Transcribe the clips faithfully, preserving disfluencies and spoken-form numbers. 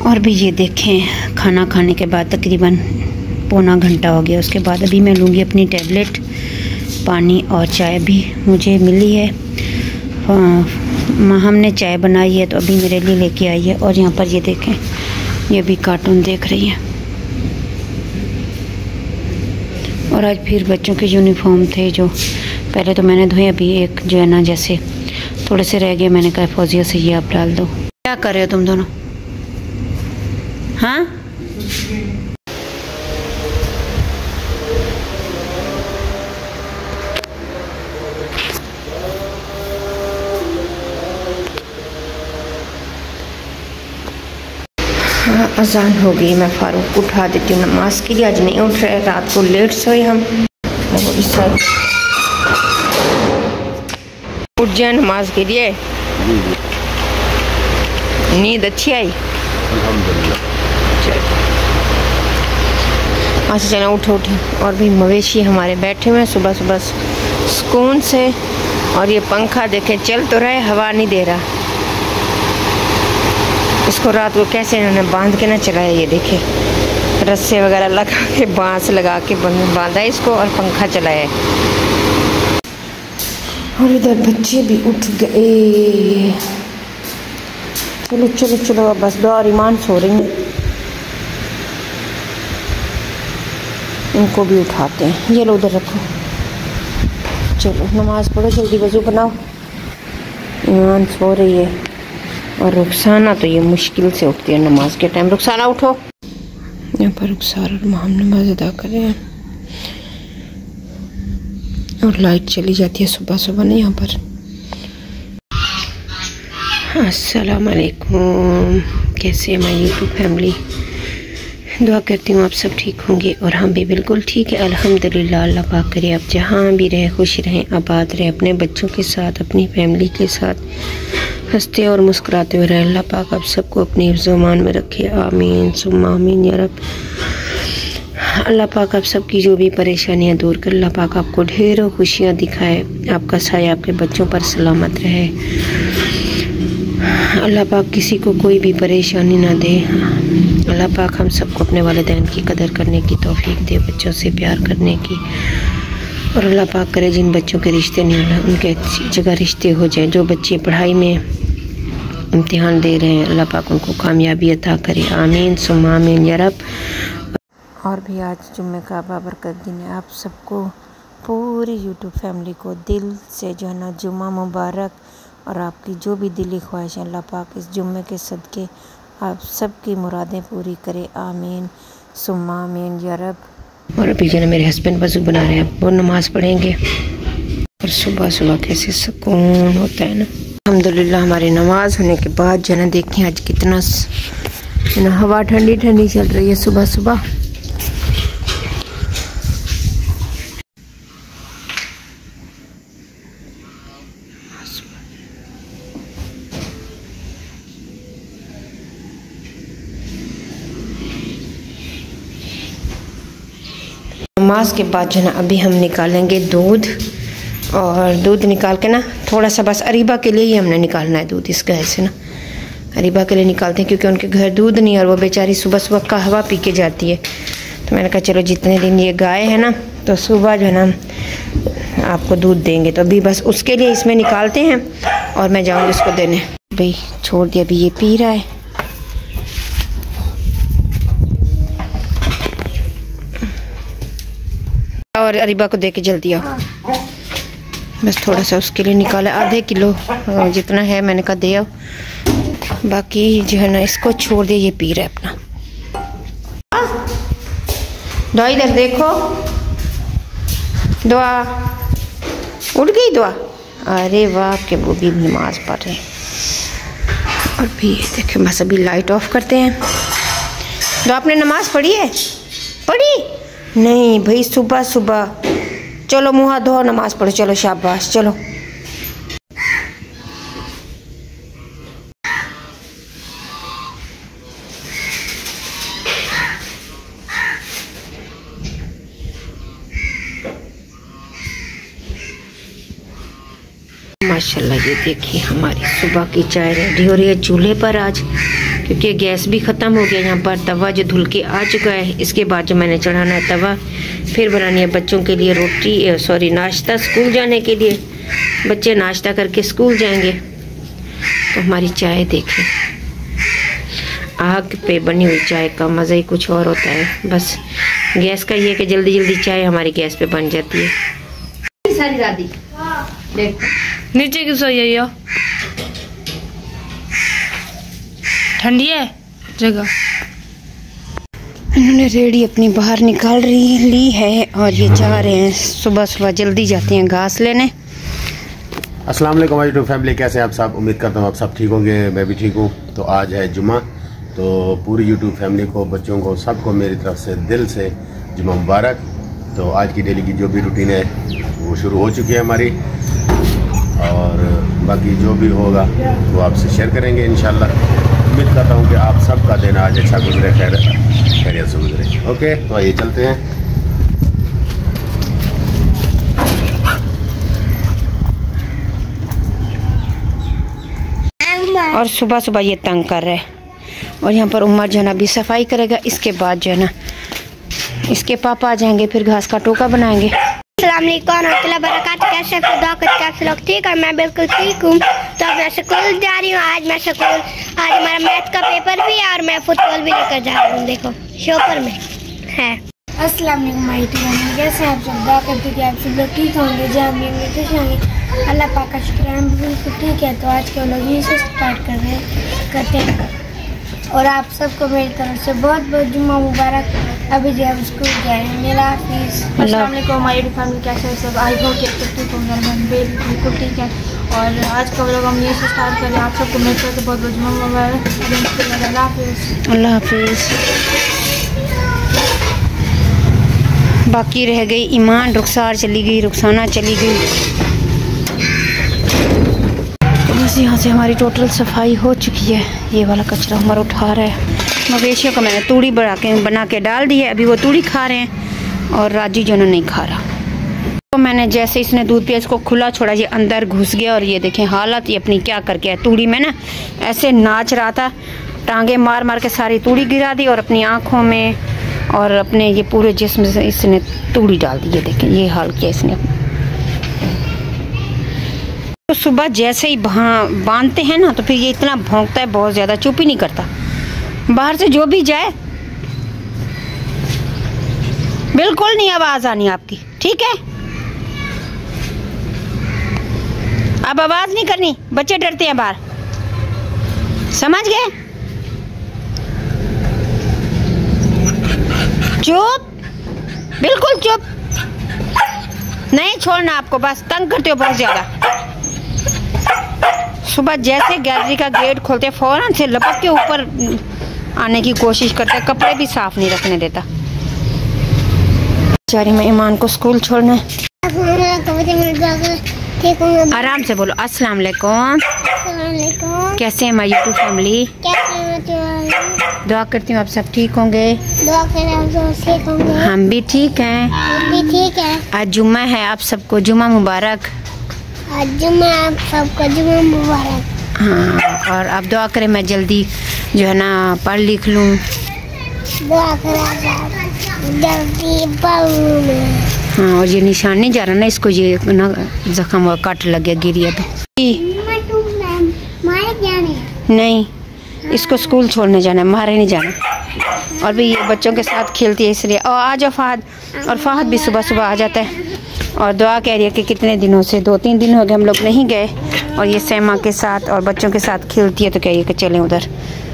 और भी ये देखें, खाना खाने के बाद तकरीबन पौना घंटा हो गया। उसके बाद अभी मैं लूँगी अपनी टैबलेट, पानी और चाय भी मुझे मिली है। हमने चाय बनाई है तो अभी मेरे लिए लेके आई है। और यहाँ पर ये देखें, ये भी कार्टून देख रही है। और आज फिर बच्चों के यूनिफॉर्म थे जो पहले तो मैंने धोए, अभी एक जो है ना जैसे थोड़े से रह गए, मैंने कहा फौजिया से ये आप डाल दो। क्या कर रहे हो तुम दोनों? हाँ, अजान हो गई। मैं फारूक को उठा देती हूँ नमाज के लिए। आज नहीं उठ रहे, रात को लेट सोए हम। उठ जाए नमाज के लिए। नींद अच्छी आई? अच्छा चलो उठो उठो। और भी मवेशी हमारे बैठे हुए हैं सुबह सुबह सुकून से। और ये पंखा देखें चल तो रहे, हवा नहीं दे रहा। इसको रात को कैसे इन्होंने बांध के ना चलाया, ये देखे रस्से वगैरह लगा के, बांस लगा के बांधा इसको और पंखा चलाया। और इधर बच्चे भी उठ गए। चलो चलो चलो, बस दो और ईमान सो रही हैं, इनको भी उठाते हैं। ये लो उधर रखो। चलो नमाज पढ़ो, जल्दी वजू बनाओ। ईमान सो रही है और रुखसाना तो ये मुश्किल से उठती है नमाज के टाइम। रुखसाना उठो। यहाँ पर रुखसार और हम नमाज अदा करें और लाइट चली जाती है सुबह सुबह ना यहाँ पर। अस्सलाम वालेकुम, कैसे हैं हमारी यूट्यूब फैमिली? दुआ करती हूँ आप सब ठीक होंगे और हम भी बिल्कुल ठीक है अल्हम्दुलिल्लाह। अल्लाह पाक करे आप जहाँ भी रहें खुश रहें, आबाद रहें, अपने बच्चों के साथ, अपनी फैमिली के साथ हंसते और मुस्कुराते हुए रहें। अल्लाह पाक आप सबको अपनी हिफ्ज़-ओ-मान में रखे, आमीन सुम्मा आमीन या रब। अल्लाह पाक आप सबकी जो भी परेशानियाँ दूर कर, अल्लाह पाक आपको ढेरों खुशियाँ दिखाए, आपका साया आपके बच्चों पर सलामत रहे। अल्लाह पाक किसी को कोई भी परेशानी ना दे। अल्लाह पाक हम सबको अपने वालिदैन की कदर करने की तौफीक दे, बच्चों से प्यार करने की। और अल्लाह पाक करे जिन बच्चों के रिश्ते नहीं हो उनके अच्छी जगह रिश्ते हो जाएं। जो बच्चे पढ़ाई में इम्तिहान दे रहे हैं अल्लाह पाक उनको कामयाबी अता करे, आमीन सुम्मा आमीन या रब। और भी आज जुम्मे का बाबरकत दिन है। आप सबको पूरी यूट्यूब फैमिली को दिल से जो है ना जुम्मा मुबारक। और आपकी जो भी दिली ख्वाहिश है अल्लाह पाक इस जुम्मे के सदके आप सबकी मुरादें पूरी करे, आमीन सुम्मा आमीन या रब। और अभी जो है मेरे हस्बैंड वज़ू बना रहे हैं, वो नमाज़ पढ़ेंगे। और सुबह सुबह कैसे सुकून होता है ना। अल्हम्दुलिल्लाह हमारी नमाज होने के बाद जो है ना देखें आज कितना ना हवा ठंडी ठंडी चल रही है सुबह सुबह। नमाज के बाद जो ना अभी हम निकालेंगे दूध। और दूध निकाल के ना थोड़ा सा बस अरीबा के लिए ही हमने निकालना है दूध इस गाय से ना। अरीबा के लिए निकालते हैं क्योंकि उनके घर दूध नहीं है और वो बेचारी सुबह सुबह कहवा पी के जाती है। तो मैंने कहा चलो जितने दिन ये गाय है ना तो सुबह जो है ना आपको दूध देंगे। तो अभी बस उसके लिए इसमें निकालते हैं और मैं जाऊँगी उसको देने। भाई छोड़ दिया, अभी ये पी रहा है। और अरीबा को दे के जल्दी आओ। बस थोड़ा सा उसके लिए निकाला, आधे किलो जितना है मैंने कहा दे आओ। बाकी जो है ना इसको छोड़ दे, ये पी रहा है अपना। दुआ इधर देखो, दुआ उठ गई दुआ। अरे वाह के वो भी नमाज पढ़ रहे हैं। और भी ये देखे बस अभी लाइट ऑफ करते हैं। दुआ आपने नमाज पढ़ी है? पढ़ी नहीं भाई, सुबह सुबह। चलो मुँह हाथ धो नमाज पढ़ो, चलो शाबाश चलो। माशाल्लाह ये देखिए हमारी सुबह की चाय रेडी हो रही है चूल्हे पर आज, क्योंकि गैस भी ख़त्म हो गया। यहाँ पर तवा जो धुल के आ चुका है। इसके बाद जो मैंने चढ़ाना है तवा, फिर बनानी है बच्चों के लिए रोटी, सॉरी नाश्ता स्कूल जाने के लिए। बच्चे नाश्ता करके स्कूल जाएंगे। तो हमारी चाय देखें, आग पे बनी हुई चाय का मज़ा ही कुछ और होता है। बस गैस का ये कि जल्दी जल्दी चाय हमारी गैस पे बन जाती है। सारी दादी देख नीचे क्यों सोई हो? ठंडी है जगह। इन्होंने रेडी अपनी बाहर निकाल रही ली है और ये जा रहे हैं, सुबह सुबह जल्दी जाते हैं घास लेने। अस्सलाम वालेकुम माय यूट्यूब फैमिली, कैसे हैं आप सब? उम्मीद करता हूँ आप सब ठीक होंगे, मैं भी ठीक हूँ। तो आज है जुमा, तो पूरी यूट्यूब फैमिली को, बच्चों को, सबको मेरी तरफ से दिल से जुमा मुबारक। तो आज की डेली की जो भी रूटीन है वो शुरू हो चुकी है हमारी, और बाकी जो भी होगा वो आपसे शेयर करेंगे इंशाल्लाह। उम्मीद करता हूँ कि आप सबका दिन आज अच्छा गुजरे, खैर खैरियत से गुजरे। ओके, तो आइए चलते हैं। और सुबह सुबह ये तंग कर रहा है। और यहाँ पर उमर जो है ना अभी सफाई करेगा। इसके बाद जो है ना इसके पापा आ जाएंगे, फिर घास का टोका बनाएंगे। अस्सलाम वालेकुम बरकात, कैसे खुदा कुछ कैसे लोग ठीक है? मैं बिल्कुल ठीक हूँ। तो अब मैं स्कूल जा रही हूँ। आज मैं स्कूल आज हमारा मैथ का पेपर भी है और मैं फुटबॉल भी लेकर जा रही हूँ। देखो शॉपर में है। अस्सलाम वालेकुम माय यूट्यूब, कैसे आप सब? दुआ करते हैं कि आप सब लोग ठीक होंगे, जहाँ भी होंगे खुश होंगे। अल्लाह पाक का शुक्र है, हम बिल्कुल ठीक है। तो आज के लोग यही से स्टार्ट कर रहे हैं करते हैं। और आप सबको मेरी तरफ से बहुत बहुत जुम्मा मुबारक। अभी जो हम स्कूल जाए, मेरा हाफिज़। अस्सलाम वालेकुम माय यूट्यूब फैमिली, कैसे हैं सब? आई होप कि आप सब ठीक होंगे, मैं बिल्कुल ठीक है। और आज का व्लॉग हम यहीं से स्टार्ट कर रहे हैं। आप सबको मेरी तरफ से बहुत बहुत जुम्मा मुबारक। अल्लाह हाफिज़। अल्लाह हाफिज़। बाकी रह गई ईमान, रुखसार चली गई, रुखसाना चली गई। तो बस यहाँ से हमारी टोटल सफाई हो चुकी है। ये वाला कचरा हमारा उठा रहा है। मवेशियों को मैंने तूड़ी बना के बना के डाल दी है। अभी वो तूड़ी खा रहे हैं और राजू जो नहीं खा रहा। तो मैंने जैसे इसने दूध पिया, इसको खुला छोड़ा, ये अंदर घुस गया। और ये देखें हालत ये अपनी क्या करके है। तूड़ी में ना ऐसे नाच रहा था, टांगे मार मार के सारी तूड़ी गिरा दी और अपनी आँखों में और अपने ये पूरे जिस्म से इसने तूड़ी डाल दी। ये देखें ये हाल किया इसने। तो सुबह जैसे ही बांधते हैं ना तो फिर ये इतना भौंकता है, बहुत ज़्यादा, चुप ही नहीं करता। बाहर से जो भी जाए बिल्कुल नहीं आवाज़ आनी आपकी, ठीक है? अब आवाज़ नहीं करनी, बच्चे डरते हैं बाहर, समझ गए? चुप, बिल्कुल चुप, नहीं छोड़ना आपको, बस तंग करते हो बहुत ज़्यादा। सुबह जैसे गैलरी का गेट खोलते फौरन से लपक के ऊपर आने की कोशिश करता है, कपड़े भी साफ नहीं रखने देता। बेचारी में ईमान को स्कूल छोड़ना है। आराम से बोलो। अस्सलाम वालेकुम, कैसे हैं माय यूट्यूब फैमिली? दुआ करती हूँ आप सब ठीक होंगे। दुआ करें आप सब ठीक होंगे। हम भी ठीक हैं। हम भी ठीक है। आज जुम्मा है, आप सबको जुम्मा मुबारक। आज जुम्मा, आप सबको जुम्मा मुबारक। हाँ, और आप दुआ करें मैं जल्दी जो है ना पढ़ लिख लूँ। दुआ करें जल्दी पढ़ लूँ। हाँ, और ये निशान नहीं जा रहा ना, इसको ये ना जख्म और कट लग गया, गिरी तो नहीं, इसको स्कूल छोड़ने जाना है, मारे नहीं जाना। और भी ये बच्चों के साथ खेलती है इसलिए। और आ जाओ फहद, और फहद भी सुबह सुबह आ जाता है। और दुआ कह रही है कि कितने दिनों से, दो तीन दिन हो गए हम लोग नहीं गए, और ये सैमा के साथ और बच्चों के साथ खेलती है, तो कह रही है कि चलें उधर।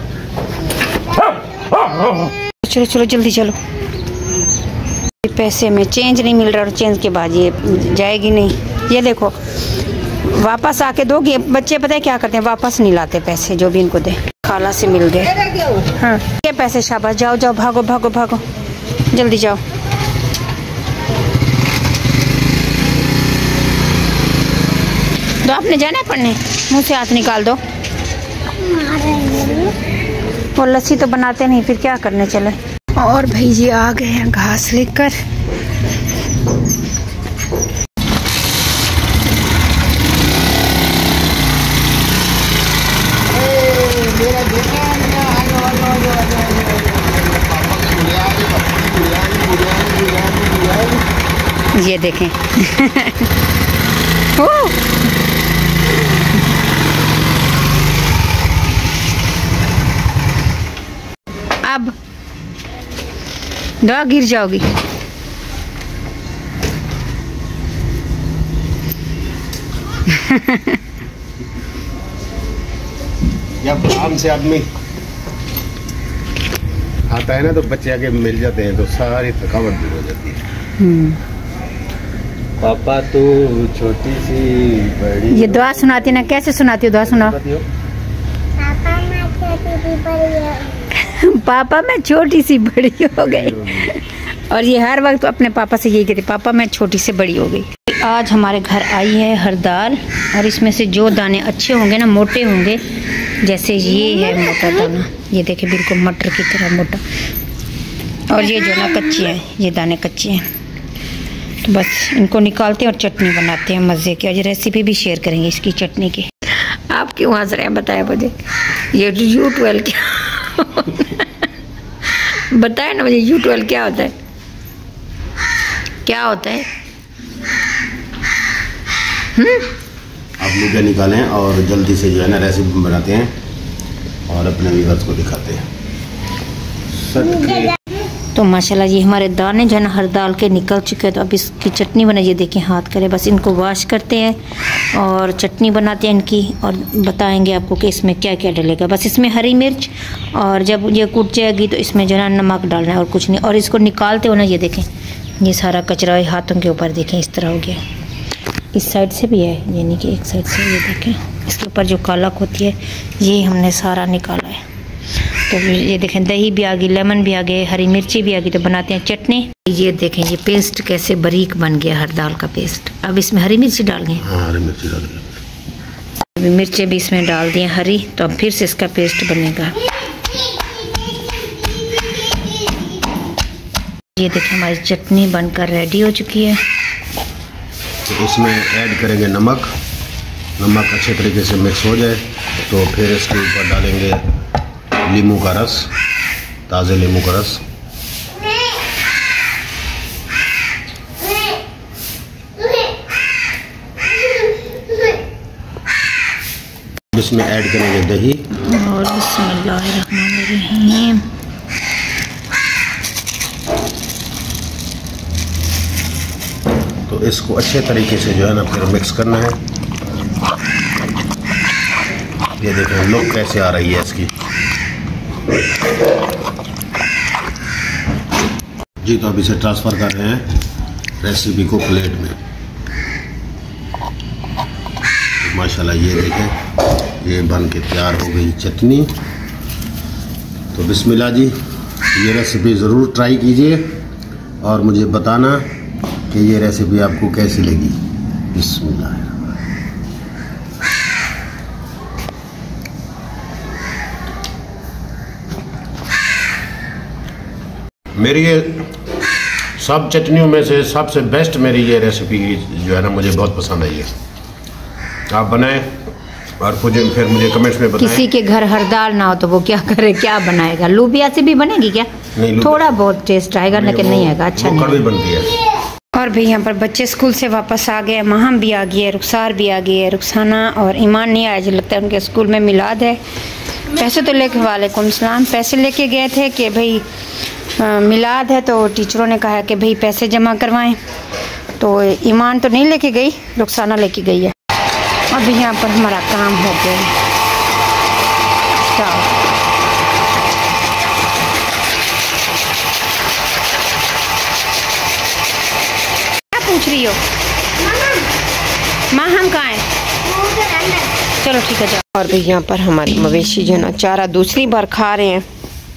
चलो चलो जल्दी चलो। पैसे में चेंज नहीं मिल रहा और चेंज के बाद ये जाएगी नहीं। ये देखो वापस आके दोगे, बच्चे पता है क्या करते हैं, वापस नहीं लाते पैसे जो भी इनको दे। खाला से मिल गए, हाँ ये पैसे, शाबाश, जाओ जाओ, भागो भागो भागो, जल्दी जाओ। तो आपने जाना है पढ़ने, मुँह से हाथ निकाल दो। वो लस्सी तो बनाते नहीं, फिर क्या करने चले। और भाई जी आ गए हैं घास लेकर। ये देखें। अब दुआ गिर जाओगी। जब काम से आदमी आता है ना तो बच्चे आके मिल जाते हैं तो सारी थकावट दूर हो जाती है। पापा तू छोटी सी बड़ी। ये दुआ सुनाती ना, कैसे सुनाती हो? दुआ सुनाओ। पापा मैं छोटी सी बड़ी पापा मैं छोटी सी बड़ी हो गई। और ये हर वक्त अपने पापा से यही कहती, पापा मैं छोटी से बड़ी हो गई। आज हमारे घर आई है हर दाल, और इसमें से जो दाने अच्छे होंगे ना, मोटे होंगे, जैसे ये है मोटा दाना, ये देखे बिल्कुल मटर की तरह मोटा, और ये जो ना कच्चे हैं, ये दाने कच्चे हैं, तो बस इनको निकालते हैं और चटनी बनाते हैं मज़े की। आज रेसिपी भी शेयर करेंगे इसकी चटनी की। आप क्यों हंस रहे हैं बताया मुझे? ये यू ट्वेल्व क्या बताए ना मुझे, यू ट्वेल्व क्या होता है? क्या होता है? हम्म आप लोग क्या निकालें और जल्दी से जो है ना रेसिपी बनाते हैं और अपने व्यूअर्स को दिखाते हैं। तो माशाल्लाह ये हमारे दाने जो है ना हर दाल के निकल चुके हैं। तो अब इसकी चटनी बनाइए, देखिए हाथ करें, बस इनको वॉश करते हैं और चटनी बनाते हैं इनकी, और बताएंगे आपको कि इसमें क्या क्या डलेगा। बस इसमें हरी मिर्च, और जब ये कुट जाएगी तो इसमें जो है ना नमक डालना है और कुछ नहीं। और इसको निकालते हो ना, ये देखें ये सारा कचरा हाथों के ऊपर देखें इस तरह हो गया। इस साइड से भी है, यानी कि एक साइड से, ये देखें इसके ऊपर जो काला होती है ये हमने सारा निकाला है। तो ये देखें दही भी आ गई, लेमन भी आ गए, हरी मिर्ची भी आ गई। तो बनाते हैं चटनी। ये देखें ये पेस्ट कैसे बारीक बन गया, हर दाल का पेस्ट। अब इसमें हरी मिर्ची डाल दें। हाँ, हरी मिर्ची डाल दें। अभी मिर्चें भी इसमें डाल दिए हरी, तो अब फिर से इसका पेस्ट बनेगा। ये देखें हमारी चटनी बनकर रेडी हो चुकी है। तो इसमें ऐड करेंगे नमक। नमक अच्छे तरीके से मिक्स हो जाए तो फिर इसके ऊपर डालेंगे नींबू का रस, ताज़े नींबू का रस। इसमें ऐड करेंगे दही और बिस्मिल्लाहिर्रहमानिर्रहीम। तो इसको अच्छे तरीके से जो है ना फिर मिक्स करना है। ये देखें लुक कैसे आ रही है इसकी जी। तो अब इसे ट्रांसफ़र कर रहे हैं रेसिपी को प्लेट में। तो माशाल्लाह ये देखें ये बन के तैयार हो गई चटनी। तो बिस्मिल्लाह जी, ये रेसिपी ज़रूर ट्राई कीजिए और मुझे बताना कि ये रेसिपी आपको कैसी लगी। बिस्मिल्लाह। मेरी ये सब चटनियों में से सबसे बेस्ट मेरी ये रेसिपी जो है ना मुझे बहुत पसंद आई है। आप बनाएं और मुझे फिर मुझे कमेंट्स में बताएं। किसी के घर हर दाल ना हो तो वो क्या करे, क्या बनाएगा? लूबिया से भी बनेगी क्या? नहीं, थोड़ा बहुत टेस्ट आएगा, लेकिन नहीं आएगा, अच्छा नहीं। कड़वी बनती है। और भी यहाँ पर बच्चे स्कूल से वापस आ गए, महम भी आ गई है, रुखसार भी आ गई है, रुखसाना और ईमान नहीं आया, जो लगता है उनके स्कूल में मिलाद है। पैसे तो लेके, वालेकुम सलाम, पैसे लेके गए थे कि भाई आ, मिलाद है, तो टीचरों ने कहा कि भाई पैसे जमा करवाएं। तो ईमान तो नहीं लेके गई, रुखसाना लेके गई है। अभी यहाँ पर हमारा काम हो गया। क्या पूछ रही हो? माँ हम कहाँ हैं? चलो ठीक है जाओ। और भी यहाँ पर हमारे मवेशी जो है ना चारा दूसरी बार खा रहे हैं।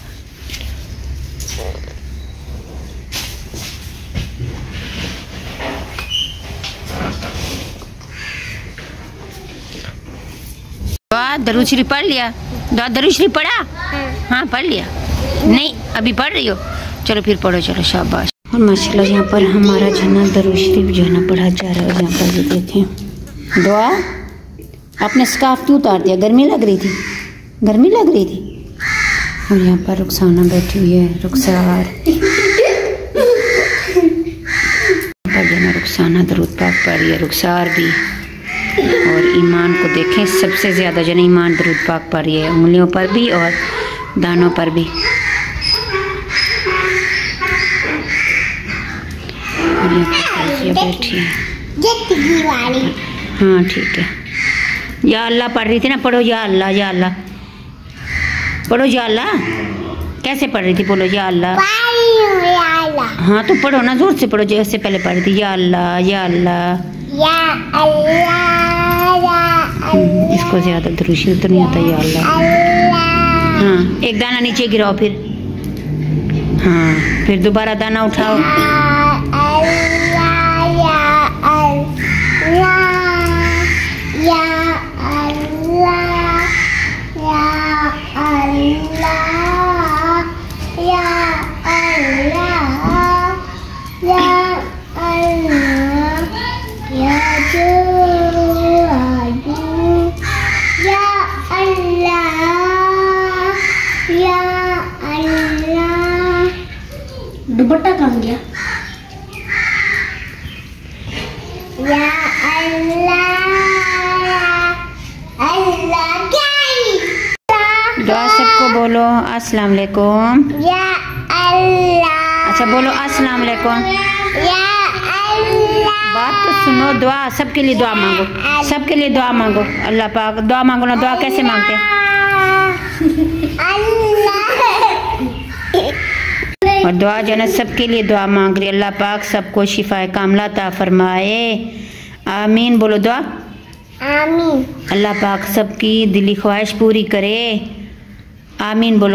दरूद शरीफ पढ़ लिया? दरूद शरीफ पढ़ा? हाँ पढ़ लिया। नहीं अभी पढ़ रही हो? चलो फिर पढ़ो, चलो शाबाश। और माशाल्लाह यहाँ पर हमारा जो है ना दरूद शरीफ जो है ना पढ़ा जा रहा है। यहाँ पर ये देखें दुआ। आपने स्कार्फ क्यों उतार दिया? गर्मी लग रही थी? गर्मी लग रही थी। और यहाँ पर रुखसाना बैठी हुई है, रुखसार रुखसाना दरूद पाक पढ़ रही है, रुखसार भी। और ईमान को देखें, सबसे ज़्यादा जन ईमान दरूद पाक पढ़ रही है, उंगलियों पर भी और दानों पर भी। बैठी है। हाँ ठीक है। या अल्लाह पढ़ रही थी ना, पढ़ो या अल्लाह, या अल्लाह पढ़ो, या अल्लाह। कैसे पढ़ रही थी, बोलो या अल्लाह। हाँ तो पढ़ो ना, जोर से पढ़ो, जैसे पहले पढ़ रही थी, या अल्लाह या अल्लाह या अल्लाह। इसको ज्यादा दरूशी तो नहीं आता, या अल्लाह। हाँ एक दाना नीचे गिराओ, फिर हाँ फिर दोबारा दाना उठाओ। दुपट्टा कहाँ गया? या अल्लाह अल्लाह दुआ सबको बोलो अस्सलाम वालेकुम। या अल्लाह। अच्छा बोलो अस्सलाम वालेकुम। या अल्लाह। बात तो सुनो, दुआ सबके लिए दुआ मांगो, सबके लिए दुआ मांगो। अल्लाह पाक दुआ मांगो ना, दुआ कैसे मांगते हैं? और दुआ जो है ना सबके लिए दुआ मांग रही, अल्लाह पाक सबको शिफाए कामला अता फरमाए, आमीन। बोलो दुआ आमीन। अल्लाह पाक सबकी दिली ख्वाहिश पूरी करे, आमीन। बोलो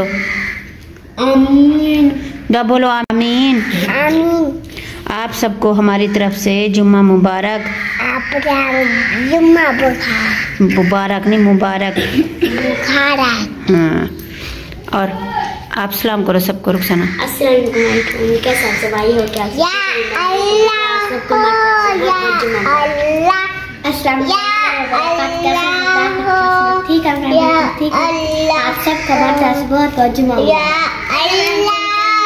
आमीन। दुआ बोलो आमीन आमीन। आप सबको हमारी तरफ से जुम्मा मुबारक। आपका जुम्मा बुखार मुबारक नहीं, मुबारक बुखार है। हाँ और आप सलाम करो सबको, रुखसाना। अस्सलाम वालेकुम, कैसे आप सब भाई हो? क्या या अल्लाह सबको या अल्लाह अस्सलाम या अल्लाह ठीक है, ठीक है। आप सबको बहुत बहुत बहुत जुम्मा या अल्लाह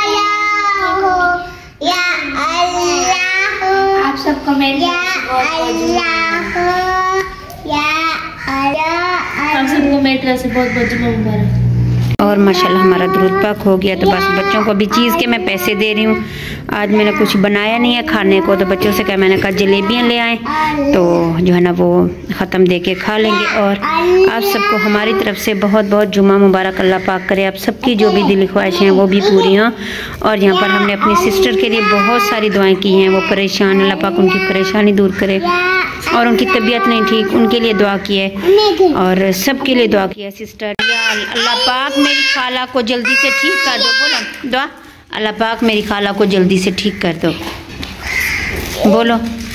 या अल्लाह। आप सबको मेरे या अल्लाह या अल्लाह। आप सबको मेरी तरफ से बहुत बहुत जुम्मा मुबारक। और माशाल्लाह हमारा दुरूद पाक हो गया, तो बस बच्चों को भी चीज़ के मैं पैसे दे रही हूँ। आज मैंने कुछ बनाया नहीं है खाने को, तो बच्चों से कहा, मैंने कहा जलेबियाँ ले आएँ, तो जो है ना वो ख़त्म दे के खा लेंगे। और आप सबको हमारी तरफ से बहुत बहुत जुम्मा मुबारक। अल्लाह पाक करे आप सबकी जो भी दिली ख्वाहिशें हैं वो भी पूरी हों। और यहाँ पर हमने अपनी सिस्टर के लिए बहुत सारी दुआएँ की हैं, वो परेशान, अल्लाह पाक उनकी परेशानी दूर करे। और उनकी तबीयत नहीं ठीक, उनके लिए दुआ की है और सबके लिए दुआ की है सिस्टर। अल्लाह पाक मेरी खाला को जल्दी से ठीक कर दो, बोलो दुआ। अल्लाह पाक मेरी खाला को जल्दी से ठीक कर दो, बोलो।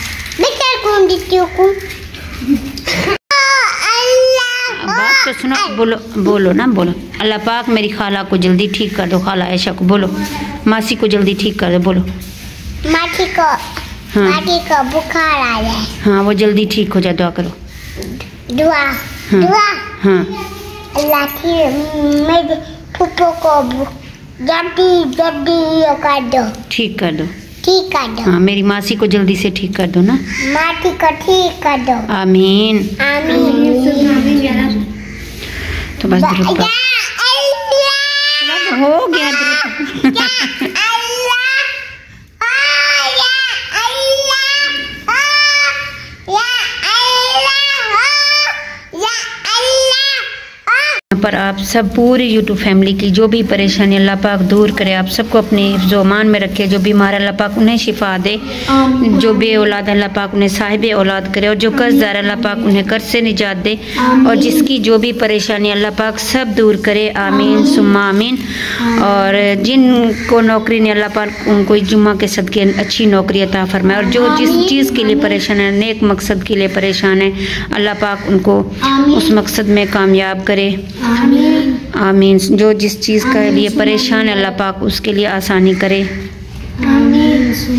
बात तो सुनो, बोलो बोलो ना, बोलो। अल्लाह पाक मेरी खाला को जल्दी ठीक कर दो, खाला आयशा को, बोलो। मासी को जल्दी ठीक कर दो, बोलो। मासी को हाँ मासी को बुखार आ जाए, हाँ वो जल्दी ठीक हो जाए, दुआ करो। दुआ हाँ दुआ हाँ अल्लाह की मेरे फूफो को जल्दी जल्दी कर दो, ठीक कर दो, ठीक कर दो। हाँ मेरी मासी को जल्दी से ठीक कर दो ना, मासी को ठीक कर दो, आमीन। आमीन। तो बस दुरूद पाक हो गया, दुरूद पर आप सब पूरी यूट्यूब फैमिली की जो भी परेशानी अल्लाह पाक दूर करे, आप सबको अपने हिफ्ज़-ओ-अमान में रखे। जो बीमार अल्लाह पाक उन्हें शिफा दे, जो बे औलाद अल्लाह पाक उन्हें साहिब औलाद करे, और जो कर्जदार अल्लाह पाक उन्हें कर्ज से निजात दे, और जिसकी जो भी परेशानी अल्लाह पाक सब दूर करे, आमीन सुम्मा आमीन। और जिनको नौकरी ने अल्लाह पाक उनको जुम्मा के सदके अच्छी नौकरी अता फरमाए, और जो जिस चीज़ के लिए परेशान है, नेक मकसद के लिए परेशान है, अल्लाह पाक उनको उस मकसद में कामयाब करे, आमीन। जो जिस चीज़ के लिए परेशान है अल्लाह पाक उसके लिए आसानी करे, आमीन।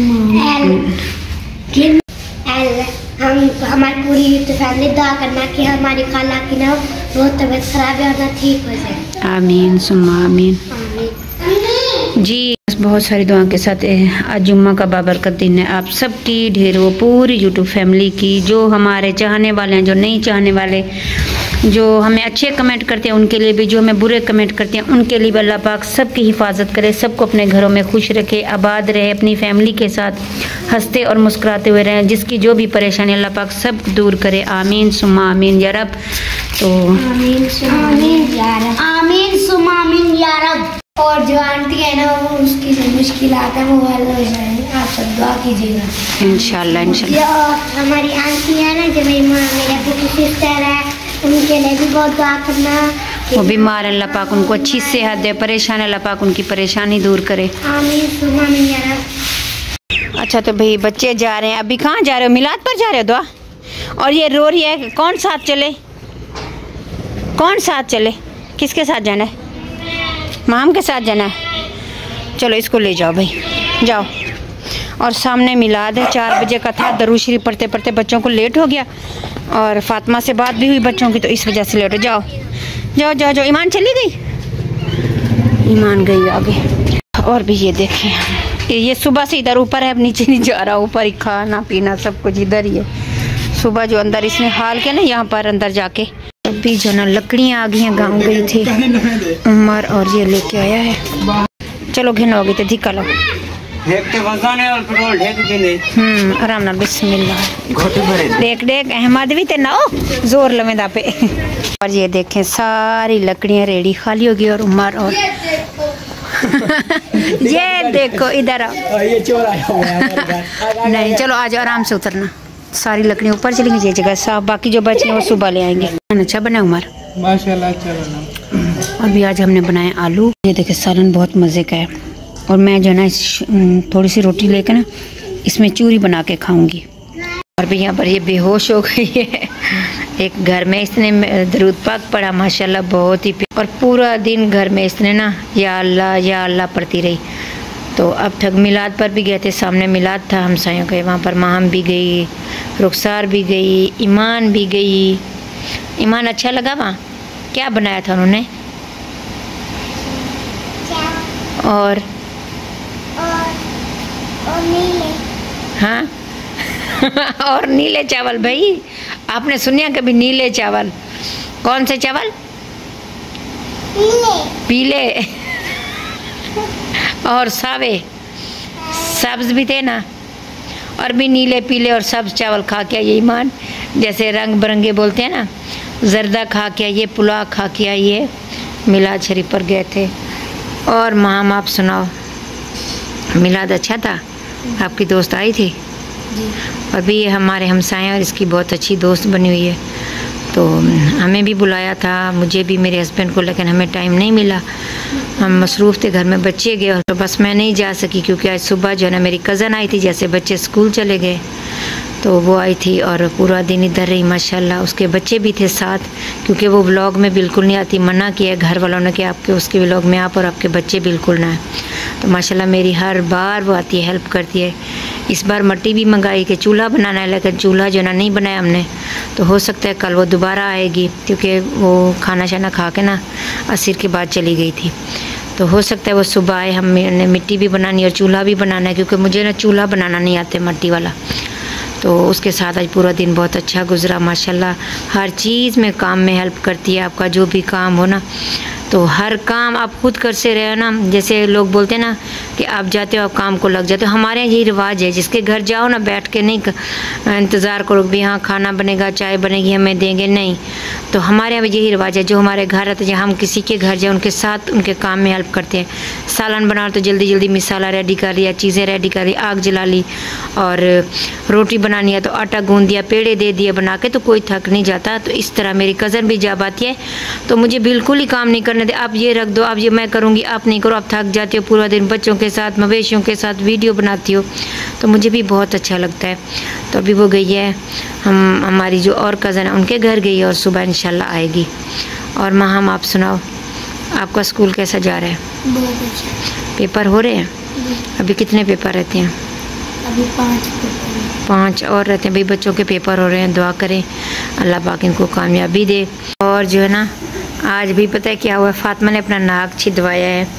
हम हमारी पूरी यूट्यूब फैमिली दुआ करना कि हमारी खाला की ना बहुत तबीयत खराब है और ना ठीक हो जाए, आमीन सुम्मा आमीन। जी बस बहुत सारी दुआ के साथ आज जुम्मा का बाबरकत दिन है। आप सबकी ढेरों पूरी यूट्यूब फैमिली की, जो हमारे चाहने वाले हैं, जो नहीं चाहने वाले, जो हमें अच्छे कमेंट करते हैं उनके लिए भी, जो हमें बुरे कमेंट करते हैं उनके लिए भी अल्लाह पाक सबकी हिफाजत करे, सबको अपने घरों में खुश रखे, आबाद रहे, अपनी फैमिली के साथ हंसते और मुस्कुराते हुए रहें। जिसकी जो भी परेशानी अल्लाह पाक सब दूर करे। आमीन सुम्मा आमीन या रब। तो आमीन सुम्मा आमीन या रब, आमीन सुम्मा आमीन या रब। और जो आंटी है ना, वो उसकी जो मुश्किलात है वो हल हो जाए, आप सब दुआ कीजिएगा इंशाल्लाह इंशाल्लाह। जो हमारी आंटी है ना, जो मेरी माँ मेरे अबू की सिस्टर है, उनके लिए भी बहुत दुआ करना। वो बीमार अल्लाह पाक उनको अच्छी सेहत दे, परेशान अल्लाह पाक उनकी परेशानी दूर करे। आमीन सुम्मा आमीन या रब। अच्छा तो भाई बच्चे जा रहे हैं, अभी कहाँ जा रहे हो? मिलाद पर जा रहे हो दुआ? और ये रो रही है, कौन साथ चले? कौन साथ चले? किसके साथ जाना है? माम के साथ जाना है? चलो इसको ले जाओ भाई, जाओ। और सामने मिलाद है, चार बजे का था। दरूद शरीफ पढ़ते पढ़ते बच्चों को लेट हो गया और फातिमा से बात भी हुई बच्चों की, तो इस वजह से लेट हो। जाओ जाओ जाओ जाओ। ईमान चली गई, ईमान गई आगे। और भी ये देखें, ये सुबह से इधर ऊपर है, अब नीचे नहीं जा रहा। ऊपर ही खाना पीना सब कुछ इधर ही है। सुबह जो अंदर इसने हाल किया ना, यहाँ पर अंदर जाके अभी जो ना लकड़ियाँ आ गई हैं, गाँव गई थी उमर और ये लेके आया है। चलो घिन हो गई तो धिक्का लो। हम्म आराम ना, बिस्मिल्लाह। देख देख अहमद भी ते ना जोर लमेदा पे। और ये देखें सारी लकड़ियाँ रेडी खाली होगी और उमर और ये देखो इधर आओ। ये चोर आया हुआ है। नहीं चलो आज आराम से उतरना। सारी लकड़ियाँ ऊपर चली गई, ये जगह साफ, बाकी जो बची हैं वो सुबह ले आएंगे। अच्छा बना उमर? माशाल्लाह अच्छा बना। और भी आज हमने बनाए आलू। ये देखे सालन बहुत मज़े का है। और मैं जो है ना थोड़ी सी रोटी लेकर ना इसमें चूरी बना के खाऊंगी। और भी यहाँ पर ये बेहोश हो गई है एक घर में। इसने दरूद पाक पढ़ा माशाल्लाह बहुत ही, और पूरा दिन घर में इसने ना या अल्लाह या अल्लाह पढ़ती रही। तो अब तक मिलाद पर भी गए थे, सामने मिलाद था हमसायों के, वहाँ पर माहम भी गई, रुखसार भी गई, ईमान भी गई। ईमान अच्छा लगा वहाँ? क्या बनाया था उन्होंने? और और, और नीले। हाँ और नीले चावल। भाई आपने सुनिया कभी नीले चावल? कौन से चावल? नीले पीले और सावे सब्ज भी थे ना, और भी नीले पीले और सब्ज चावल खा के ये ईमान, जैसे रंग बिरंगे बोलते हैं ना, जर्दा खा के ये पुलाव खा के ये मिलाद शरीफ पर गए थे। और माम आप सुनाओ, मिलाद अच्छा था? आपकी दोस्त आई थी? और भी ये हमारे हमसाए और इसकी बहुत अच्छी दोस्त बनी हुई है। तो हमें भी बुलाया था, मुझे भी, मेरे हस्बैंड को, लेकिन हमें टाइम नहीं मिला। हम मसरूफ़ थे, घर में बच्चे गए, तो बस मैं नहीं जा सकी क्योंकि आज सुबह जो है ना मेरी कज़न आई थी, जैसे बच्चे स्कूल चले गए तो वो आई थी और पूरा दिन इधर रही माशाल्लाह। उसके बच्चे भी थे साथ, क्योंकि वो व्लॉग में बिल्कुल नहीं आती, मना किया घर वालों ने कि आपके उसके व्लॉग में आप और आपके बच्चे बिल्कुल ना आए। तो माशाल्लाह मेरी हर बार वो आती है, हेल्प करती है। इस बार मट्टी भी मंगाई कि चूल्हा बनाना है, लेकिन चूल्हा जो है ना नहीं बनाया हमने, तो हो सकता है कल वो दोबारा आएगी, क्योंकि वो खाना शाना खा के ना असर के बाद चली गई थी। तो हो सकता है वो सुबह आए। हमने मिट्टी भी बनानी और चूल्हा भी बनाना है, क्योंकि मुझे ना चूल्हा बनाना नहीं आता मट्टी वाला। तो उसके साथ आज पूरा दिन बहुत अच्छा गुजरा माशाल्लाह। हर चीज़ में काम में हेल्प करती है। आपका जो भी काम हो ना, तो हर काम आप खुद कर से रहे हो ना। जैसे लोग बोलते हैं ना कि आप जाते हो आप काम को लग जाते हो, हमारे यहाँ यही रिवाज है। जिसके घर जाओ ना, बैठ के नहीं इंतज़ार करो भी हाँ खाना बनेगा, चाय बनेगी, हमें देंगे, नहीं। तो हमारे यहाँ यही रिवाज है। जो हमारे घर आते हैं, हम किसी के घर जाए उनके साथ उनके काम में हेल्प करते हैं। सालन बनाओ तो जल्दी जल्दी मिसाला रेडी कर लिया, चीज़ें रेडी कर ली, आग जला ली। और रोटी बनानी है तो आटा गूंद दिया, पेड़े दे दिए बना के, तो कोई थक नहीं जाता। तो इस तरह मेरी कज़न भी जा आती है, तो मुझे बिल्कुल ही काम नहीं करने दे, आप ये रख दो, आप ये मैं करूँगी, आप नहीं करो, आप थक जाते हो पूरा दिन बच्चों के साथ, मवेशियों के साथ वीडियो बनाती हो, तो मुझे भी बहुत अच्छा लगता है। तो अभी वो गई है, हम हमारी जो और कज़न है उनके घर गई है और सुबह इंशाल्लाह आएगी। और माँ हम आप सुनाओ, आपका स्कूल कैसा जा रहा है? बहुत अच्छा। पेपर हो रहे हैं? अभी कितने पेपर रहते हैं? अभी पाँच पेपर। पाँच और रहते हैं भाई, बच्चों के पेपर हो रहे हैं। दुआ करें अल्लाह पाक इनको कामयाबी दे। और जो है ना आज भी पता है क्या हुआ, फातिमा ने अपना नाक छिदवाया है,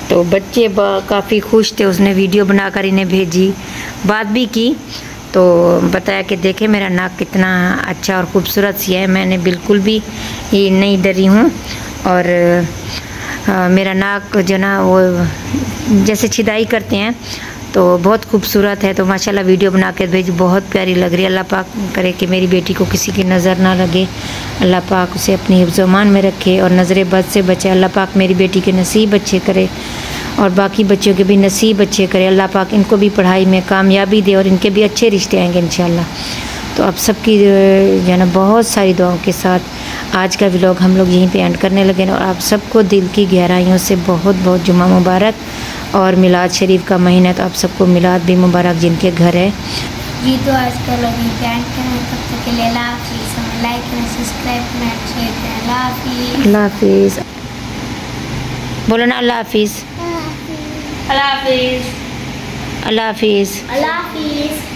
तो बच्चे काफ़ी खुश थे, उसने वीडियो बनाकर इन्हें भेजी, बात भी की, तो बताया कि देखें मेरा नाक कितना अच्छा और ख़ूबसूरत सी है, मैंने बिल्कुल भी ये नहीं डरी हूँ। और आ, मेरा नाक जो ना वो जैसे छिदाई करते हैं तो बहुत खूबसूरत है। तो माशाल्लाह वीडियो बना के भेज, बहुत प्यारी लग रही है। अल्लाह पाक करे कि मेरी बेटी को किसी की नज़र ना लगे, अल्लाह पाक उसे अपनी हिफ्ज़-ओ-मान में रखे और नज़र बद से बचे। अल्लाह पाक मेरी बेटी के नसीब अच्छे करे और बाकी बच्चों के भी नसीब अच्छे करे। अल्लाह पाक इनको भी पढ़ाई में कामयाबी दे और इनके भी अच्छे रिश्ते आएंगे इंशाल्लाह। तो आप सबकी जो है ना बहुत सारी दुआओं के साथ आज का व्लॉग हम लोग यहीं पे एंड करने लगे और आप सबको दिल की गहराइयों से बहुत बहुत जुम्मा मुबारक। और मिलाद शरीफ का महीना, तो आप सबको मिलाद भी मुबारक जिनके घर है। जी तो आज का व्लॉग यहीं पे एंड करें, तब तक के लिए अल्लाह हाफिज़। हमें लाइक करें, सब्सक्राइब करें, शेयर करें। अल्लाह हाफिज़। अल्लाह हाफिज़। बोलो ना अल्लाह हाफिज़। अल्लाह हाफिज़। अल्लाह हाफिज़। अल्लाह हाफिज़।